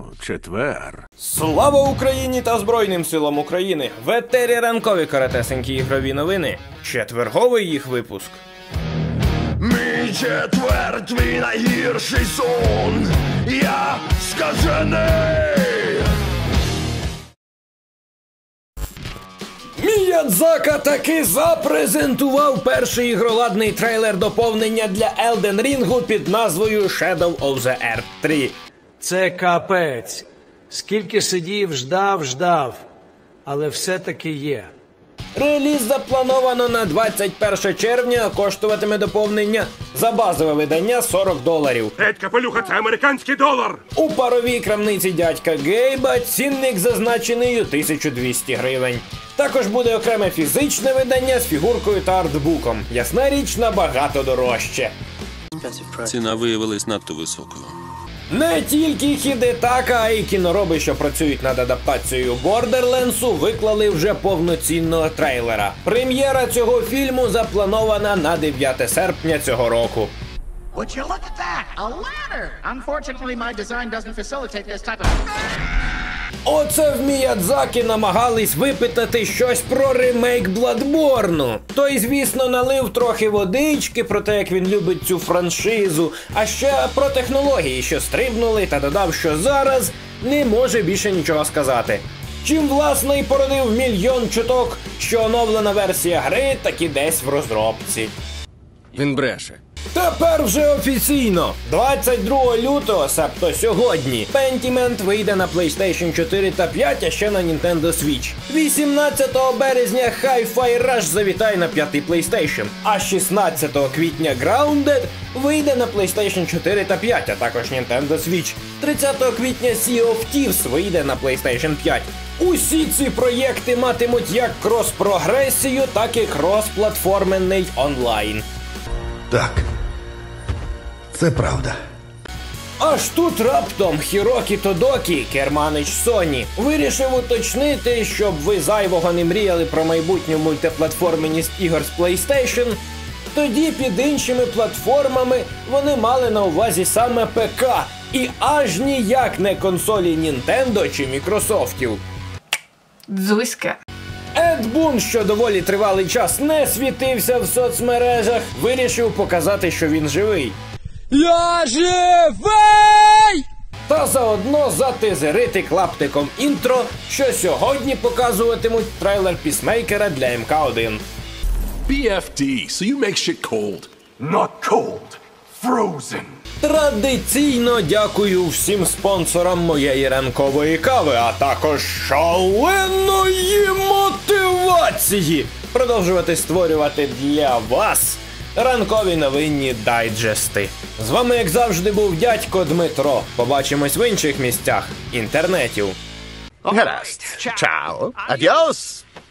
четвер. Слава Україні та Збройним силам України! В етері ранкові коротесенькі ігрові новини. Четверговий їх випуск. Мій четвер, твій найгірший сон. Я скажений. Міядзака таки запрезентував перший ігроладний трейлер доповнення для Elden Ring під назвою Shadow of the Earth 3. Це капець. Скільки сидів, ждав, але все-таки є. Реліз заплановано на 21 червня, а коштуватиме доповнення за базове видання $40. Геть, капелюха, це американський долар! У паровій крамниці дядька Гейба цінник зазначений у 1200 гривень. Також буде окреме фізичне видання з фігуркою та артбуком. Ясна річ, набагато дорожче. Ціна виявилась надто високою. Не тільки Хідетака, а й кінороби, що працюють над адаптацією Бордерлендсу, виклали вже повноцінного трейлера. Прем'єра цього фільму запланована на 9 серпня цього року. Would you look at that? A ladder! Unfortunately, my design doesn't facilitate this type of... Оце в Міядзакі намагались випитати щось про ремейк Бладборну. Той, звісно, налив трохи водички про те, як він любить цю франшизу, а ще про технології, що стрибнули, та додав, що зараз не може більше нічого сказати. Чим, власне, і породив мільйон чуток, що оновлена версія гри таки десь в розробці. Він бреше. Тепер вже офіційно! 22 лютого, себто сьогодні, Pentiment вийде на PlayStation 4 та 5, а ще на Nintendo Switch. 18 березня Hi-Fi Rush завітає на 5-й PlayStation, а 16 квітня Grounded вийде на PlayStation 4 та 5, а також Nintendo Switch. 30 квітня Sea of Thieves вийде на PlayStation 5. Усі ці проєкти матимуть як крос-прогресію, так і крос-платформенний онлайн. Так, це правда. Аж тут раптом Хірокі Тодокі, керманич Sony, вирішив уточнити, щоб ви зайвого не мріяли про майбутню мультиплатформеність ігор з PlayStation. Тоді під іншими платформами вони мали на увазі саме ПК, і аж ніяк не консолі Nintendo чи Мікрософтів. Дзузька. Ед Бун, що доволі тривалий час не світився в соцмережах, вирішив показати, що він живий. Я живий! Та заодно затизерити клаптиком інтро, що сьогодні показуватимуть трейлер Пісмейкера для МК1. BFD, so you make shit cold. Not cold. Frozen. Традиційно дякую всім спонсорам моєї ранкової кави, а також шаленої мотивації продовжувати створювати для вас ранкові новинні дайджести. З вами, як завжди, був дядько Дмитро. Побачимось в інших місцях інтернетів. Гаразд. Чао. Адіос.